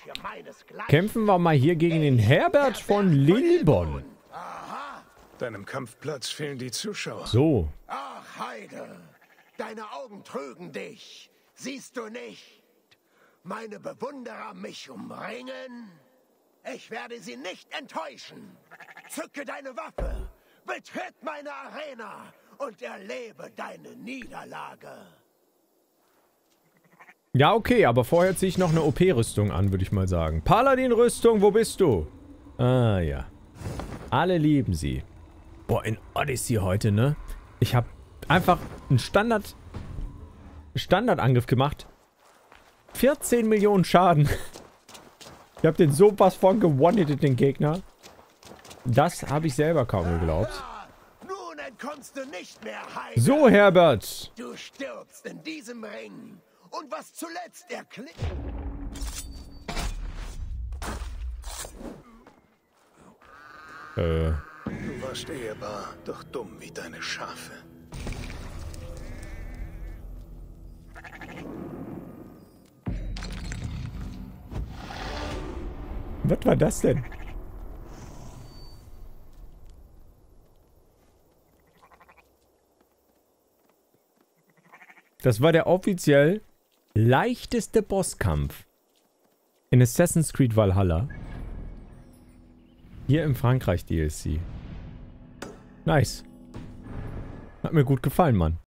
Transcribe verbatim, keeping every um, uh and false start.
Kämpfen wir mal hier gegen den Herbert von Lilbon. Deinem Kampfplatz fehlen die Zuschauer. So. Ach, Heide, deine Augen trügen dich. Siehst du nicht? Meine Bewunderer mich umringen? Ich werde sie nicht enttäuschen. Zücke deine Waffe, betritt meine Arena und erlebe deine Niederlage. Ja, okay, aber vorher ziehe ich noch eine O P-Rüstung an, würde ich mal sagen. Paladin-Rüstung, wo bist du? Ah, ja. Alle lieben sie. Boah, in Odyssey heute, ne? Ich habe einfach einen Standard... Standardangriff gemacht. vierzehn Millionen Schaden. Ich habe den sowas von gewone-hitted, den Gegner. Das habe ich selber kaum geglaubt. Nun entkommst du nicht mehr, Heide. So, Herbert. Du stirbst in diesem Ring. Und was zuletzt erklingt... Äh... Du warst ehrbar, doch dumm wie deine Schafe. Was war das denn? Das war der offiziell leichteste Bosskampf in Assassin's Creed Valhalla. Hier im Frankreich D L C. Nice. Hat mir gut gefallen, Mann.